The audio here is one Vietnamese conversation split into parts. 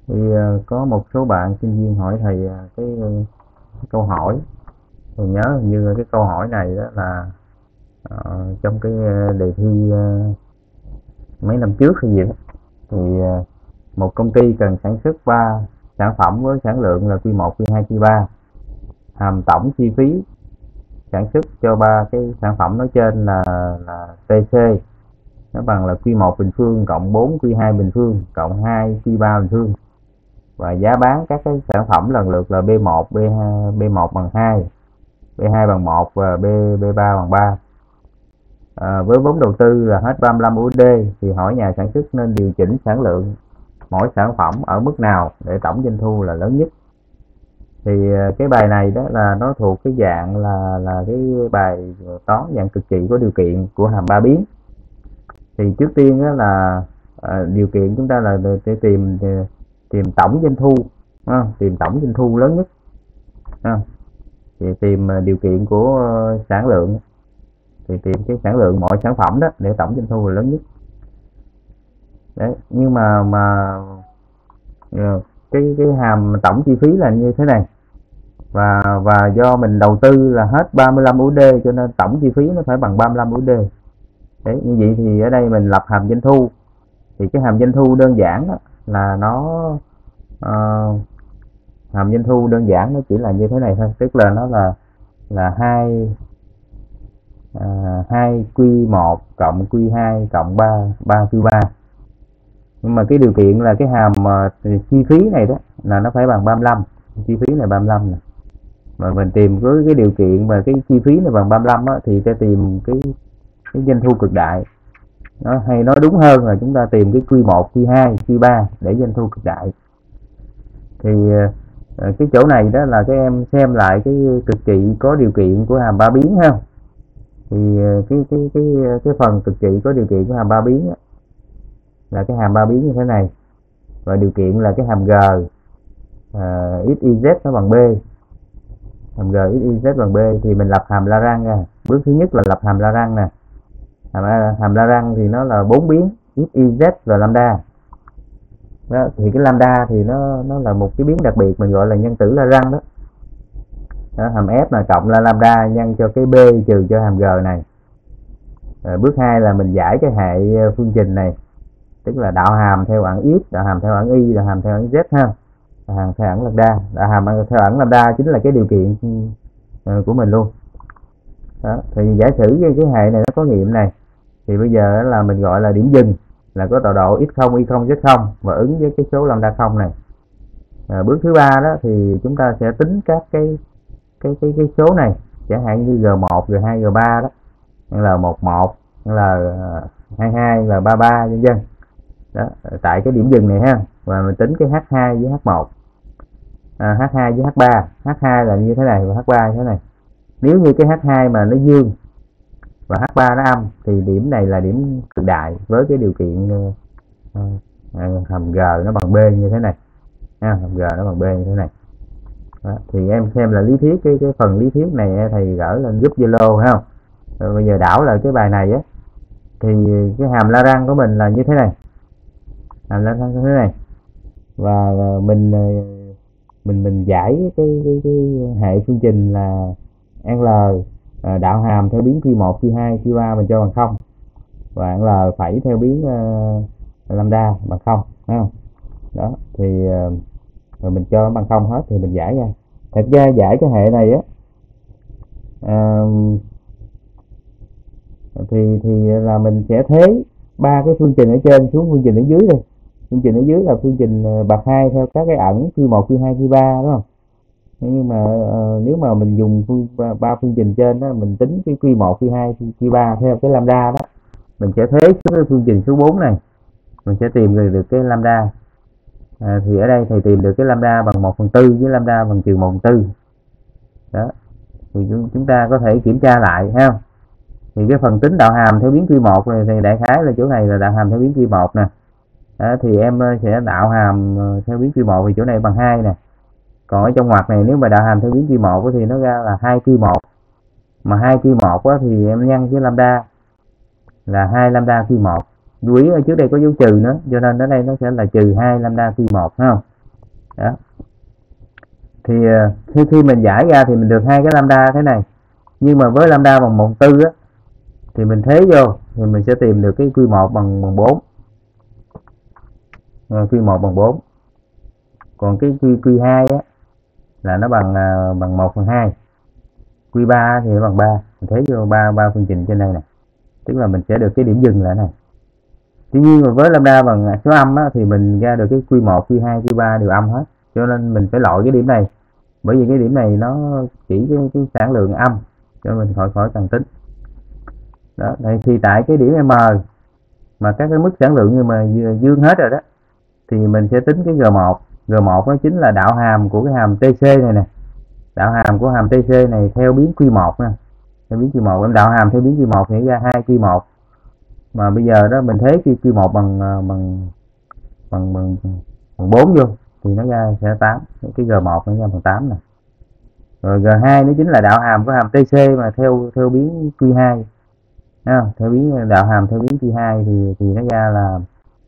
Thì có một số bạn sinh viên hỏi thầy cái câu hỏi. Tôi nhớ hình như cái câu hỏi này đó là trong cái đề thi mấy năm trước hay gì đó. Thì một công ty cần sản xuất 3 sản phẩm với sản lượng là Q1, Q2, Q3. Hàm tổng chi phí sản xuất cho 3 cái sản phẩm nói trên là TC, nó bằng là Q1 bình phương cộng 4 Q2 bình phương cộng 2 Q3 bình phương. Và giá bán các cái sản phẩm lần lượt là B1, B2, B1 bằng 2, B2 bằng 1 và B3 bằng 3. Với vốn đầu tư là hết 35 USD thì hỏi nhà sản xuất nên điều chỉnh sản lượng mỗi sản phẩm ở mức nào để tổng doanh thu là lớn nhất. Thì cái bài này đó là nó thuộc cái dạng là cái bài toán dạng cực kỳ có điều kiện của hàm ba biến. Thì trước tiên đó là điều kiện chúng ta là để tìm tổng doanh thu, tìm tổng doanh thu lớn nhất. Thì tìm điều kiện của sản lượng, thì tìm cái sản lượng mọi sản phẩm đó để tổng doanh thu là lớn nhất. Đấy, nhưng mà cái hàm tổng chi phí là như thế này, và do mình đầu tư là hết 35 USD cho nên tổng chi phí nó phải bằng 35 USD. Đấy, như vậy thì ở đây mình lập hàm doanh thu. Thì cái hàm doanh thu đơn giản đó là nó hàm doanh thu đơn giản nó chỉ là như thế này thôi, tức là nó là 2 Q1 cộng Q2 cộng 3 Q3. Nhưng mà cái điều kiện là cái hàm chi phí này đó là nó phải bằng 35, chi phí này 35 này. Mà mình tìm với cái điều kiện mà cái chi phí này bằng 35 á, thì sẽ tìm cái doanh thu cực đại. Nó hay nói đúng hơn là chúng ta tìm cái Q1, Q2, Q3 để doanh thu cực đại. Thì cái chỗ này đó là các em xem lại cái cực trị có điều kiện của hàm ba biến ha. Thì cái phần cực trị có điều kiện của hàm ba biến á, là cái hàm ba biến như thế này, và điều kiện là cái hàm g xyz nó bằng b, hàm g xyz bằng b. Thì mình lập hàm Lagrange ra. Bước thứ nhất là lập hàm Lagrange nè. Hàm Lagrange thì nó là 4 biến xyz và lambda đó. Thì cái lambda thì nó là một cái biến đặc biệt mình gọi là nhân tử Lagrange đó. Hàm f là cộng là lambda nhân cho cái b trừ cho hàm g này. Bước 2 là mình giải cái hệ phương trình này, tức là đạo hàm theo ẩn x, đạo hàm theo ẩn y, đạo hàm theo ẩn z ha, đạo hàm theo ẩn lambda. Đạo hàm theo ẩn lambda chính là cái điều kiện của mình luôn đó. Thì giả sử cái hệ này nó có nghiệm này, thì bây giờ là mình gọi là điểm dừng là có tọa độ x0, y0, z0 và ứng với cái số lambda 0 này. Bước thứ ba đó thì chúng ta sẽ tính các cái số này, chẳng hạn như g1, g2, g3 đó, là 11, là 22, là 33 vân vân đó, tại cái điểm dừng này ha. Và mình tính cái h2 với h1, h2 với h3. h2 là như thế này và h3 như thế này. Nếu như cái h2 mà nó dương và h3 nó âm thì điểm này là điểm cực đại với cái điều kiện hàm g nó bằng b như thế này ha, hàm g nó bằng b như thế này đó. Thì em xem là lý thuyết, cái phần lý thuyết này thầy gửi lên group Zalo ha. Rồi bây giờ đảo lại cái bài này á, thì cái hàm Lagrange của mình là như thế này, hàm Lagrange như thế này. Và mình giải cái hệ phương trình là L, đạo hàm theo biến Q1, Q2, Q3 mình cho bằng 0, và L phẩy theo biến lambda bằng 0 đó. Thì rồi mình cho nó bằng 0 hết thì mình giải ra. Thật ra giải cái hệ này á thì là mình sẽ thế 3 cái phương trình ở trên xuống phương trình ở dưới đây. Phương trình ở dưới là phương trình bậc 2 theo các cái ẩn Q1, Q2, Q3 đúng không? Nhưng mà nếu mà mình dùng 3 phương trình trên đó, mình tính cái Q1, Q2, Q3 theo cái lambda đó, mình sẽ thế xuống cái phương trình số 4 này, mình sẽ tìm được cái lambda. Thì ở đây thầy tìm được cái lambda bằng 1/4 với lambda bằng trừ 1/4 đó. Thì chúng ta có thể kiểm tra lại ha. Thì cái phần tính đạo hàm theo biến Q1 này thì đại khái là chỗ này là đạo hàm theo biến Q1 nè. Thì em sẽ đạo hàm theo biến Q1 thì chỗ này bằng 2 nè. Còn ở trong ngoặc này nếu mà đạo hàm theo biến Q1 thì nó ra là 2Q1. Mà 2Q1 thì em nhân với lambda là 2 lambda Q1. Lưu ý ở trước đây có dấu trừ nữa, cho nên ở đây nó sẽ là trừ 2 lambda Q1 phải không? Đó. Thì khi mình giải ra thì mình được hai cái lambda thế này, nhưng mà với lambda bằng 1/4 á thì mình thế vô thì mình sẽ tìm được cái Q1 bằng 4. Q1 bằng 4. Còn cái Q2 á là nó bằng 1/2. Q3 thì nó bằng 3. Mình thế vô 3 phương trình trên đây nè. Tức là mình sẽ được cái điểm dừng lại này. Tuy nhiên mà với lambda bằng số âm á, thì mình ra được cái Q1, Q2, Q3 đều âm hết. Cho nên mình phải loại cái điểm này. Bởi vì cái điểm này nó chỉ cái sản lượng âm, cho mình khỏi cần tính. Đó, thì tại cái điểm M mà các cái mức sản lượng như mà dương hết rồi đó, thì mình sẽ tính cái G1. G1 nó chính là đạo hàm của cái hàm TC này nè. Đạo hàm của hàm TC này theo biến Q1 nè. Theo biến Q1, em đạo hàm theo biến Q1 thì ra 2Q1. Mà bây giờ đó mình thế Q1 bằng 4 vô thì nó ra sẽ 8. Cái G1 nó ra bằng 8 nè. Rồi G2 nó chính là đạo hàm của hàm TC mà theo biến Q2. Theo biến đạo hàm theo biến Q2 thì nó ra là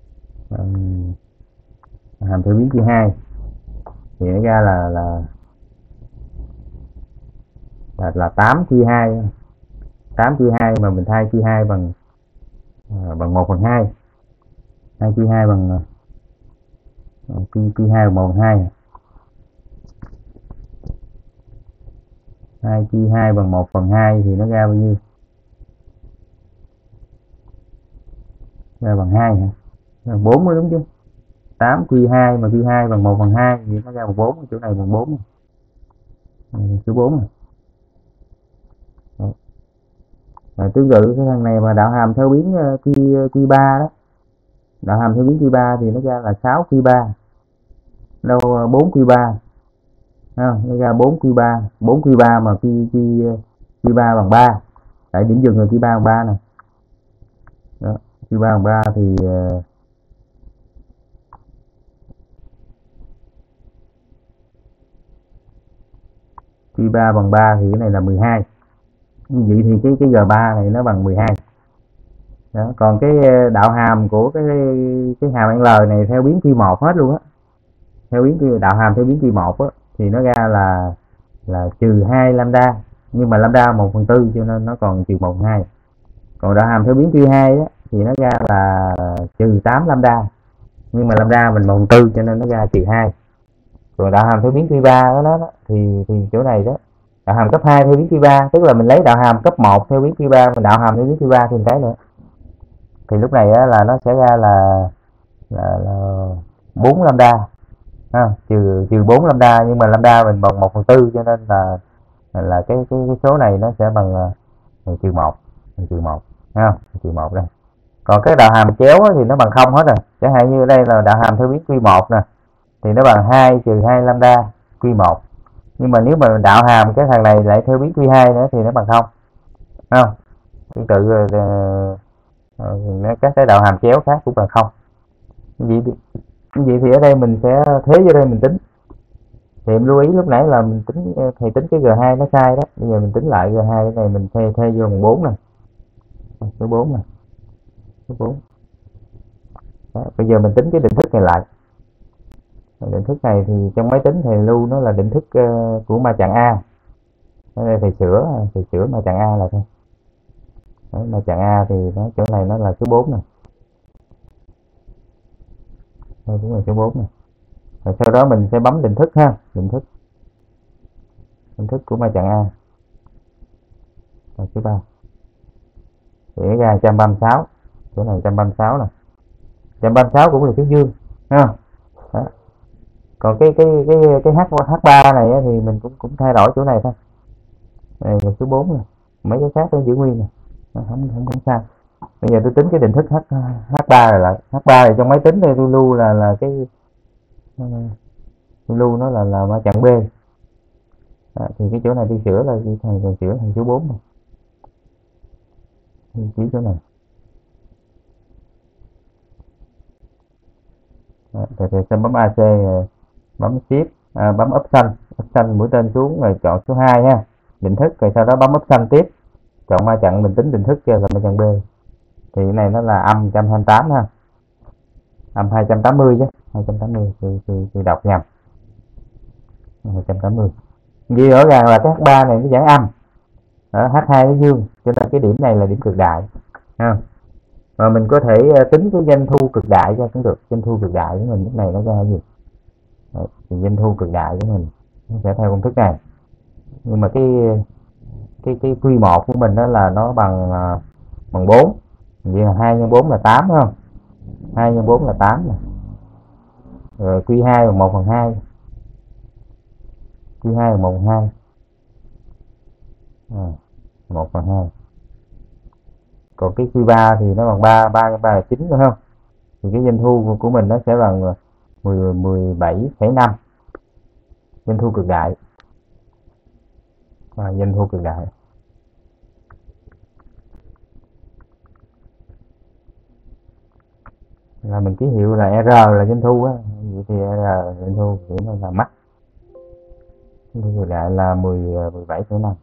hàm theo biến Q2 thì nó ra là 8Q2. 8Q2 mà mình thay Q2 bằng 1/2. 2Q2 bằng Q2 bằng 1/2. 2Q2 bằng 1/2 thì nó ra bao nhiêu? Ra bằng 2 hả? Ra 4 mới đúng chứ. 8Q2 mà Q2 bằng 1/2 thì nó ra bằng 4, chỗ này bằng 4. Số 4 này. Rồi tương tự cái thằng này mà đạo hàm theo biến Q3 đó. Đạo hàm theo biến Q3 thì nó ra là 6Q3. Đâu 4Q3. Nó ra 4Q3. 4Q3 mà Q3 bằng 3. Tại điểm dừng là Q3 bằng 3 nè. Đó, Q3 bằng 3 thì Q3 bằng 3 thì cái này là 12. Như vậy thì cái G3 này nó bằng 12. Đó, còn cái đạo hàm của cái hàm L này theo biến Q1 hết luôn á. Theo biến đạo hàm theo biến Q1 á thì nó ra là trừ 2 lambda, nhưng mà lambda 1/4 cho nên nó còn trừ 1/2. Còn đạo hàm theo biến Q2 á thì nó ra là trừ 8 lambda, nhưng mà lambda mình 1/4 cho nên nó ra trừ 2. Rồi đạo hàm theo biến Q3 đó thì chỗ này đó, đạo hàm cấp 2 theo biến Q3, tức là mình lấy đạo hàm cấp 1 theo biến Q3, mình đạo hàm theo biến Q3 thì cái nữa. Thì lúc này á, là nó sẽ ra là 4 lambda. Trừ 4 lambda, nhưng mà lambda mình bằng 1/4 cho nên là cái số này nó sẽ bằng trừ 1. Trừ 1 trừ 1 đây. Còn cái đạo hàm chéo thì nó bằng 0 hết rồi. Chẳng hạn như đây là đạo hàm theo biến Q1 nè, thì nó bằng 2 trừ 2 lambda Q1. Nhưng mà nếu mà đạo hàm cái thằng này lại theo biến Q2 nữa thì nó bằng 0. Tương tự các cái đạo hàm chéo khác cũng bằng 0. Vậy thì ở đây mình sẽ thế vô đây mình tính. Thì em lưu ý lúc nãy là mình tính thầy tính cái G2 nó sai đó. Bây giờ mình tính lại G2 cái này mình thay vô bằng 4 nè. Số 4 nè. Số 4. Đó, bây giờ mình tính cái định thức này lại. Định thức này thì trong máy tính thầy lưu nó là định thức của ma chặng A. Ở đây thầy sửa ma chặng A là thôi. Đấy, ma chặng A thì nó chỗ này nó là số 4 nè. Đây đúng là số 4 nè. Rồi sau đó mình sẽ bấm định thức ha, định thức của ma chặng A. Rồi số 3. Để ra 136, chỗ này 136 nè. 136 cũng là số dương ha. Đó. Còn cái H3 này thì mình cũng thay đổi chỗ này thôi. Đây là số 4 nè. Mấy cái khác nó giữ nguyên nè. Không sao. Bây giờ tôi tính cái định thức H3 này lại. H3 này trong máy tính đây tôi lưu là cái tôi lưu nó là ma chặng B. Đó, thì cái chỗ này tôi sửa là thầy sửa thành số 4 này. Chỉ chỗ này. Đó, thầy sẽ bấm AC, bấm Shift, bấm option mũi tên xuống rồi chọn số 2 ha, định thức, rồi sau đó bấm option tiếp, chọn ma chặng mình tính định thức cho là ma chặng B. Thì cái này nó là âm 128 ha, âm 280 chứ, 280 thì đọc nhầm. 280. Ghi rõ ràng là cái H3 này nó giãn âm, H2 nó dương, cho nên cái điểm này là điểm cực đại ha. Và mình có thể tính cái doanh thu cực đại cho cũng được. Doanh thu cực đại của mình lúc này nó ra gì? Đấy, thì doanh thu cực đại của mình nó sẽ theo công thức này. Nhưng mà cái Q1 của mình đó là nó bằng 4. Vậy là 2 nhân 4 là 8 đúng không? 2 nhân 4 là 8 này. Rồi Q2 bằng 1/2. Q2 bằng 1/2. 1/2. Còn cái Q3 thì nó bằng 3 nhân 3 là 9 đúng không? Thì cái doanh thu của mình nó sẽ bằng 17,5. Doanh thu cực đại. Doanh thu cực đại. Là mình ký hiệu là R là doanh thu á, vậy thì R doanh thu thì nó là mắc. Doanh thu cực đại là 17,5.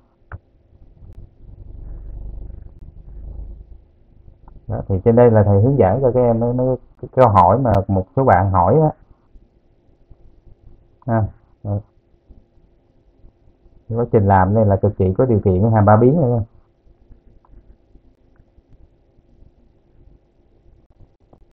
Đó, thì trên đây là thầy hướng dẫn cho các em mấy cái câu hỏi mà một số bạn hỏi á. Quá trình làm này là cực kỳ có điều kiện, hàm 3 biến này nha.